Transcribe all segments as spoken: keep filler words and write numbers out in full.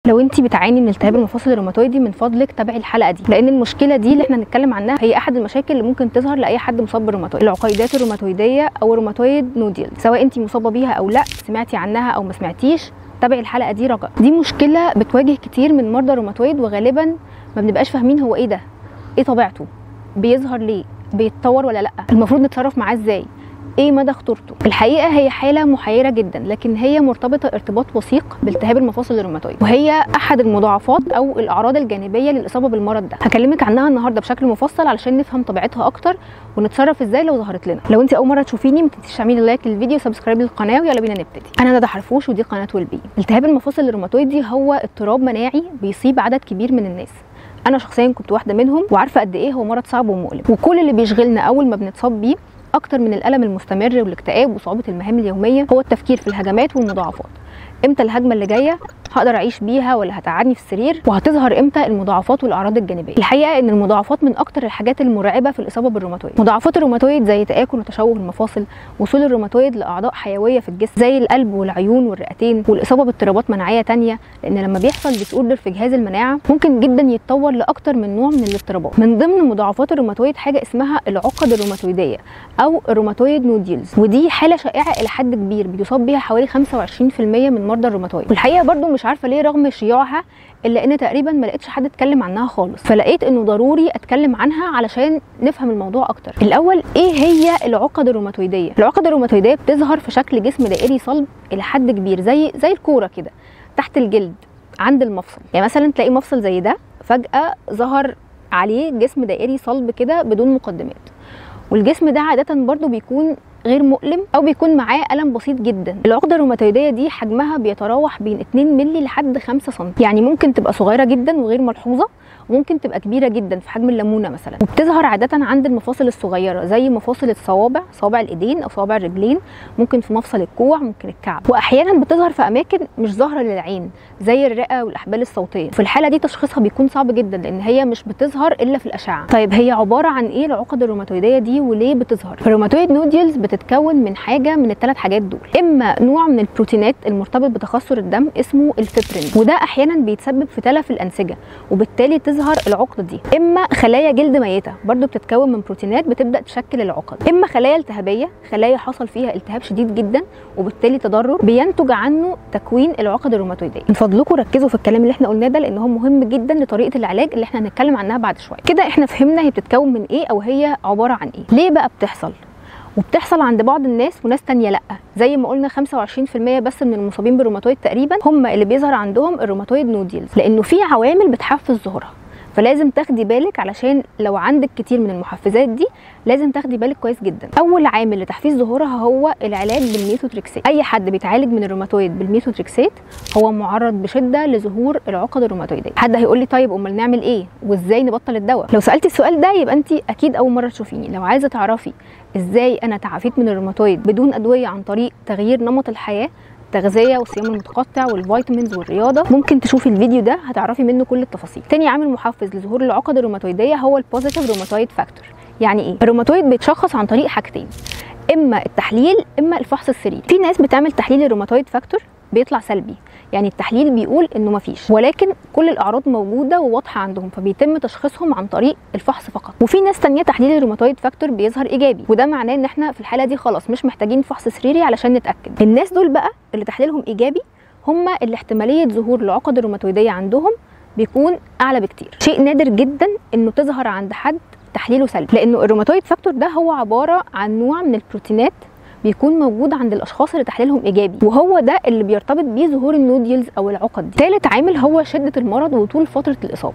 لو انت بتعاني من التهاب المفاصل الروماتويدي من فضلك تابعي الحلقه دي، لان المشكله دي اللي احنا هنتكلم عنها هي احد المشاكل اللي ممكن تظهر لاي حد مصاب بالروماتويد. العقيدات الروماتويديه او الروماتويد نوديل، سواء انت مصابه بيها او لا، سمعتي عنها او ما سمعتيش، تابعي الحلقه دي رجاء. دي مشكله بتواجه كتير من مرضى الروماتويد، وغالبا ما بنبقاش فاهمين هو ايه ده، ايه طبيعته، بيظهر ليه، بيتطور ولا لا، المفروض نتصرف معاه ازاي، ايه مدى خطورته. الحقيقه هي حاله محيره جدا، لكن هي مرتبطه ارتباط وثيق بالتهاب المفاصل الروماتويد، وهي احد المضاعفات او الاعراض الجانبيه للاصابه بالمرض ده. هكلمك عنها النهارده بشكل مفصل علشان نفهم طبيعتها اكتر ونتصرف ازاي لو ظهرت لنا. لو انت اول مره تشوفيني ما تنسيش تعملي لايك للفيديو وسبسكرايب للقناه، ويلا بينا نبتدي. انا ندى حرفوش ودي قناه ويل-بي. التهاب المفاصل الروماتويدي هو اضطراب مناعي بيصيب عدد كبير من الناس. انا شخصيا كنت واحده منهم وعارفه قد ايه هو مرض صعب ومؤلم، وكل اللي بيشغلنا اول ما بنتصاب بيه اكتر من الالم المستمر والاكتئاب وصعوبه المهام اليوميه هو التفكير في الهجمات والمضاعفات. امتى الهجمه اللي جايه هقدر اعيش بيها ولا هتقعدني في السرير، وهتظهر امتى المضاعفات والاعراض الجانبيه. الحقيقه ان المضاعفات من اكتر الحاجات المرعبه في الاصابه بالروماتويد. مضاعفات الروماتويد زي تاكل وتشوه المفاصل، وصول الروماتويد لاعضاء حيويه في الجسم زي القلب والعيون والرئتين، والاصابه باضطرابات مناعيه ثانيه، لان لما بيحصل ديس اوردر في جهاز المناعه ممكن جدا يتطور لاكتر من نوع من الاضطرابات. من ضمن مضاعفات الروماتويد حاجه اسمها العقد الروماتويديه او الروماتويد نوديلز، ودي حاله شائعه الى حد كبير بيصاب بيها حوالي خمسة وعشرين في المية من مرضى الروماتويد. والحقيقه برده مش عارفه ليه رغم شيوعها الا ان تقريبا ما لقيتش حد اتكلم عنها خالص، فلقيت انه ضروري اتكلم عنها علشان نفهم الموضوع اكتر. الاول، ايه هي العقد الروماتويديه؟ العقد الروماتويديه بتظهر في شكل جسم دائري صلب الى حد كبير، زي زي الكوره كده تحت الجلد عند المفصل. يعني مثلا تلاقي مفصل زي ده فجاه ظهر عليه جسم دائري صلب كده بدون مقدمات، والجسم ده عاده برضو بيكون غير مؤلم او بيكون معاه الم بسيط جدا. العقده الروماتويديه دي حجمها بيتراوح بين اتنين مللي لحد خمسة سم، يعني ممكن تبقى صغيره جدا وغير ملحوظه، وممكن تبقى كبيره جدا في حجم الليمونه مثلا، وبتظهر عاده عند المفاصل الصغيره زي مفاصل الصوابع، صوابع الايدين او صوابع الرجلين، ممكن في مفصل الكوع، ممكن الكعب، واحيانا بتظهر في اماكن مش ظاهره للعين زي الرئه والاحبال الصوتيه. في الحاله دي تشخيصها بيكون صعب جدا لان هي مش بتظهر الا في الاشعه. طيب هي عباره عن ايه العقد الروماتويديه دي وليه بتظهر؟ الروماتويد نوديلز بتتكون من حاجه من الثلاث حاجات دول، اما نوع من البروتينات المرتبط بتخثر الدم اسمه الفبرين، وده احيانا بيتسبب في تلف الانسجه وبالتالي تظهر العقده دي، اما خلايا جلد ميته برضو بتتكون من بروتينات بتبدا تشكل العقد، اما خلايا التهابيه، خلايا حصل فيها التهاب شديد جدا وبالتالي تضرر بينتج عنه تكوين العقد الروماتويديه. من فضلكم ركزوا في الكلام اللي احنا قلناه ده لان هو مهم جدا لطريقه العلاج اللي احنا هنتكلم عنها بعد شويه. كده احنا فهمنا هي بتتكون من ايه او هي عباره عن ايه. ليه بقى بتحصل؟ وبتحصل عند بعض الناس وناس تانية لا، زي ما قلنا خمسة وعشرين في المية بس من المصابين بالروماتويد تقريبا هم اللي بيظهر عندهم الروماتويد نوديلز، لانه في عوامل بتحفز ظهورها، فلازم تاخدي بالك علشان لو عندك كتير من المحفزات دي لازم تاخدي بالك كويس جدا. اول عامل لتحفيز ظهورها هو العلاج بالميثوتريكسات. اي حد بيتعالج من الروماتويد بالميثوتريكسات هو معرض بشده لظهور العقد الروماتويديه. حد هيقول لي طيب امال نعمل ايه وازاي نبطل الدواء؟ لو سالتي السؤال ده يبقى انت اكيد اول مره تشوفيني. لو عايزه تعرفي ازاي انا تعافيت من الروماتويد بدون ادويه عن طريق تغيير نمط الحياه، التغذيه والصيام المتقطع والفيتامينز والرياضه، ممكن تشوفي الفيديو ده هتعرفي منه كل التفاصيل. تاني عامل محفز لظهور العقد الروماتويديه هو البوزيتيف روماتويد فاكتور. يعني ايه؟ الروماتويد بيتشخص عن طريق حاجتين، اما التحليل اما الفحص السريري. في ناس بتعمل تحليل الروماتويد فاكتور بيطلع سلبي، يعني التحليل بيقول انه مفيش، ولكن كل الاعراض موجوده وواضحه عندهم فبيتم تشخيصهم عن طريق الفحص فقط. وفي ناس تانية تحليل الروماتويد فاكتور بيظهر ايجابي، وده معناه ان احنا في الحاله دي خلاص مش محتاجين فحص سريري علشان نتاكد. الناس دول بقى اللي تحليلهم ايجابي هم اللي احتماليه ظهور العقد الروماتويديه عندهم بيكون اعلى بكتير. شيء نادر جدا انه تظهر عند حد تحليله سلبي، لانه الروماتويد فاكتور ده هو عباره عن نوع من البروتينات بيكون موجود عند الاشخاص اللي تحليلهم ايجابي، وهو ده اللي بيرتبط بيه ظهور النوديلز او العقد دي. ثالث عامل هو شده المرض وطول فتره الاصابه.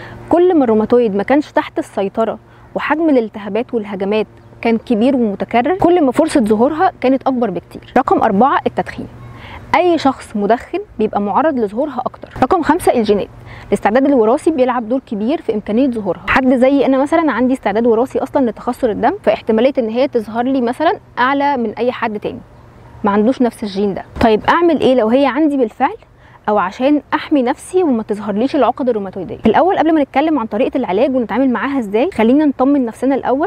كل ما الروماتويد ما كانش تحت السيطره وحجم الالتهابات والهجمات كان كبير ومتكرر، كل ما فرصه ظهورها كانت اكبر بكتير. رقم أربعة التدخين. اي شخص مدخن بيبقى معرض لظهورها اكتر. رقم خمسة الجينات. الاستعداد الوراثي بيلعب دور كبير في امكانيه ظهورها. حد زي انا مثلا عندي استعداد وراثي اصلا لتخثر الدم، فاحتماليه ان هي تظهر لي مثلا اعلى من اي حد تاني ما عندوش نفس الجين ده. طيب اعمل ايه لو هي عندي بالفعل او عشان احمي نفسي وما تظهرليش العقد الروماتويديه؟ الاول قبل ما نتكلم عن طريقه العلاج ونتعامل معاها ازاي، خلينا نطمن نفسنا الاول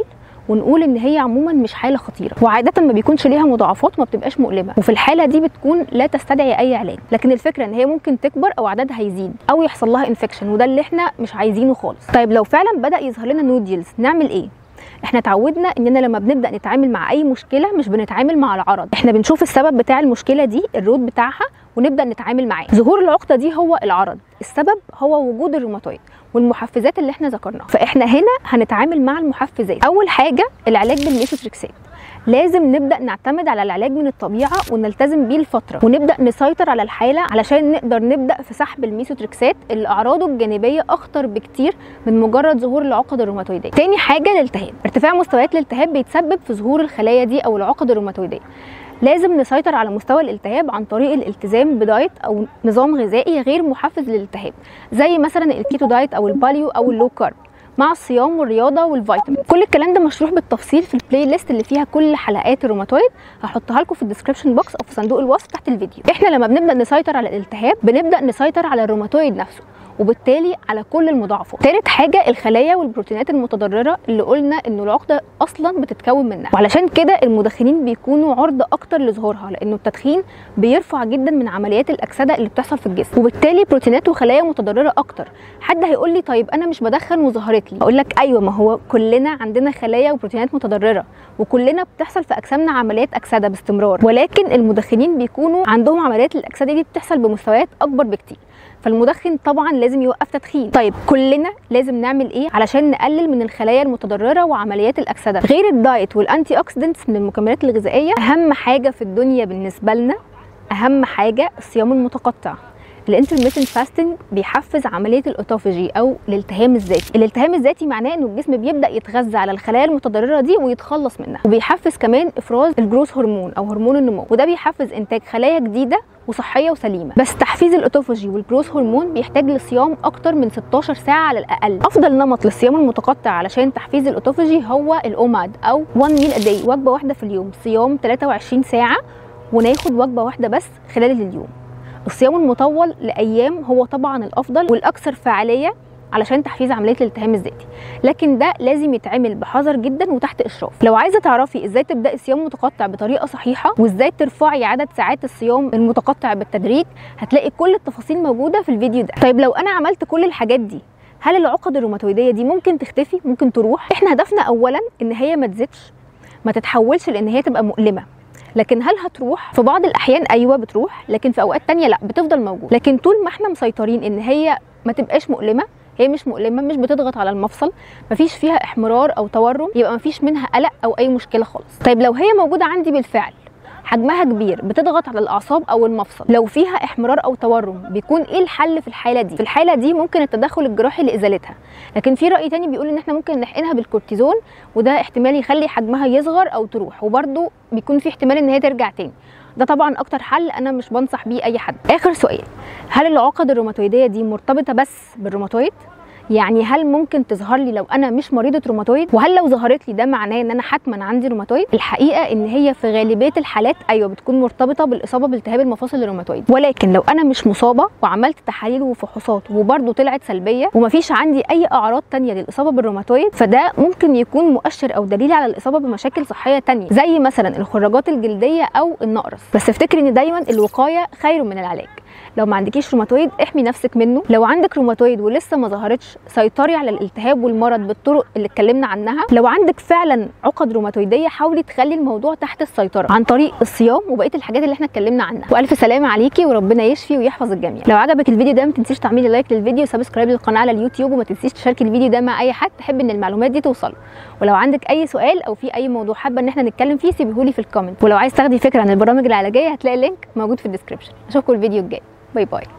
ونقول ان هي عموما مش حاله خطيره، وعاده ما بيكونش ليها مضاعفات وما بتبقاش مؤلمه، وفي الحاله دي بتكون لا تستدعي اي علاج. لكن الفكره ان هي ممكن تكبر او عددها يزيد او يحصل لها انفكشن، وده اللي احنا مش عايزينه خالص. طيب لو فعلا بدا يظهر لنا نوديلز نعمل ايه؟ احنا اتعودنا اننا لما بنبدا نتعامل مع اي مشكله مش بنتعامل مع العرض، احنا بنشوف السبب بتاع المشكله دي، الروت بتاعها، ونبدا نتعامل معاه. ظهور العقده دي هو العرض، السبب هو وجود الروماتويد والمحفزات اللي احنا ذكرناها. فاحنا هنا هنتعامل مع المحفزات. اول حاجه العلاج بالميثوتريكسات، لازم نبدا نعتمد على العلاج من الطبيعه ونلتزم بيه لفتره، ونبدا نسيطر على الحاله علشان نقدر نبدا في سحب الميثوتريكسات اللي اعراضه الجانبيه اخطر بكتير من مجرد ظهور العقد الروماتويديه. تاني حاجه الالتهاب، ارتفاع مستويات الالتهاب بيتسبب في ظهور الخلايا دي او العقد الروماتويديه. لازم نسيطر على مستوى الالتهاب عن طريق الالتزام بدايت او نظام غذائي غير محفز للالتهاب، زي مثلا الكيتو دايت او الباليو او اللو كارب، مع الصيام والرياضه والفيتامين. كل الكلام ده مشروح بالتفصيل في البلاي ليست اللي فيها كل حلقات الروماتويد، هحطها لكم في الديسكربشن بوكس او في صندوق الوصف تحت الفيديو. احنا لما بنبدا نسيطر على الالتهاب بنبدا نسيطر على الروماتويد نفسه، وبالتالي على كل المضاعفات. ثالث حاجه الخلايا والبروتينات المتضرره اللي قلنا انه العقده اصلا بتتكون منها، وعلشان كده المدخنين بيكونوا عرضه اكتر لظهورها، لانه التدخين بيرفع جدا من عمليات الاكسده اللي بتحصل في الجسم، وبالتالي بروتينات وخلايا متضرره اكتر. حد هيقول لي طيب انا مش بدخن وظهرت لي، اقول لك ايوه، ما هو كلنا عندنا خلايا وبروتينات متضرره، وكلنا بتحصل في اجسامنا عمليات اكسده باستمرار، ولكن المدخنين بيكونوا عندهم عمليات الاكسده دي بتحصل بمستويات اكبر بكتير. فالمدخن طبعا لازم يوقف تدخين. طيب كلنا لازم نعمل ايه علشان نقلل من الخلايا المتضرره وعمليات الاكسده؟ غير الدايت والانتي اوكسيدنتس من المكملات الغذائيه، اهم حاجه في الدنيا بالنسبه لنا، اهم حاجه الصيام المتقطع. الانترميتنت فاستنج بيحفز عمليه الاوتوفاجي او الالتهام الذاتي. الالتهام الذاتي معناه انه الجسم بيبدا يتغذى على الخلايا المتضرره دي ويتخلص منها، وبيحفز كمان افراز الجروث هرمون او هرمون النمو، وده بيحفز انتاج خلايا جديده وصحيه وسليمه. بس تحفيز الاوتوفاجي والجروث هرمون بيحتاج لصيام اكتر من ستاشر ساعه على الاقل. افضل نمط للصيام المتقطع علشان تحفيز الاوتوفاجي هو الاوماد او وان ميل ا داي، وجبه واحده في اليوم، صيام تلاتة وعشرين ساعه وناخد وجبه واحده بس خلال اليوم. الصيام المطول لايام هو طبعا الافضل والاكثر فعاليه علشان تحفيز عمليه الالتهام الذاتي، لكن ده لازم يتعمل بحذر جدا وتحت اشراف. لو عايزه تعرفي ازاي تبداي الصيام المتقطع بطريقه صحيحه وازاي ترفعي عدد ساعات الصيام المتقطع بالتدريج، هتلاقي كل التفاصيل موجوده في الفيديو ده. طيب لو انا عملت كل الحاجات دي، هل العقد الروماتويديه دي ممكن تختفي؟ ممكن تروح؟ احنا هدفنا اولا ان هي ما تزيدش، ما تتحولش لان هي تبقى مؤلمه. لكن هل هتروح؟ في بعض الاحيان ايوه بتروح، لكن في اوقات تانية لا، بتفضل موجود. لكن طول ما احنا مسيطرين ان هي ما تبقاش مؤلمه، هي مش مؤلمه، مش بتضغط على المفصل، مفيش فيها احمرار او تورم، يبقى مفيش منها قلق او اي مشكله خالص. طيب لو هي موجوده عندي بالفعل، حجمها كبير، بتضغط على الاعصاب او المفصل، لو فيها احمرار او تورم، بيكون ايه الحل في الحاله دي؟ في الحاله دي ممكن التدخل الجراحي لازالتها، لكن في راي تاني بيقول ان احنا ممكن نحقنها بالكورتيزون، وده احتمال يخلي حجمها يصغر او تروح، وبرده بيكون في احتمال ان هي ترجع تاني. ده طبعا اكتر حل انا مش بنصح بيه اي حد. اخر سؤال، هل العقد الروماتويديه دي مرتبطه بس بالروماتويد؟ يعني هل ممكن تظهر لي لو انا مش مريضه روماتويد؟ وهل لو ظهرت لي ده معناه ان انا حتما عندي روماتويد؟ الحقيقه ان هي في غالبيه الحالات ايوه بتكون مرتبطه بالاصابه بالتهاب المفاصل الروماتويد، ولكن لو انا مش مصابه وعملت تحاليل وفحوصات وبرده طلعت سلبيه ومفيش عندي اي اعراض ثانيه للاصابه بالروماتويد، فده ممكن يكون مؤشر او دليل على الاصابه بمشاكل صحيه ثانيه، زي مثلا الخراجات الجلديه او النقرس. بس افتكري ان دايما الوقايه خير من العلاج. لو ما عندكيش روماتويد احمي نفسك منه، لو عندك روماتويد ولسه ما ظهرتش سيطري على الالتهاب والمرض بالطرق اللي اتكلمنا عنها، لو عندك فعلا عقد روماتويديه حاولي تخلي الموضوع تحت السيطره عن طريق الصيام وبقيه الحاجات اللي احنا اتكلمنا عنها. والف سلامه عليكي وربنا يشفي ويحفظ الجميع. لو عجبك الفيديو ده ما تنسيش تعملي لايك للفيديو وسبسكرايب للقناه على اليوتيوب، وما تنسيش تشاركي الفيديو ده مع اي حد تحب ان المعلومات دي توصله. ولو عندك اي سؤال او في اي موضوع حابه ان احنا نتكلم فيه سيبيهولي في الكومنت، ولو عايز تاخدي فكره عن البرامج العلاجيه هتلاقي اللينك موجود في الديسكربشن. اشوفكم الفيديو الجاي، باي باي.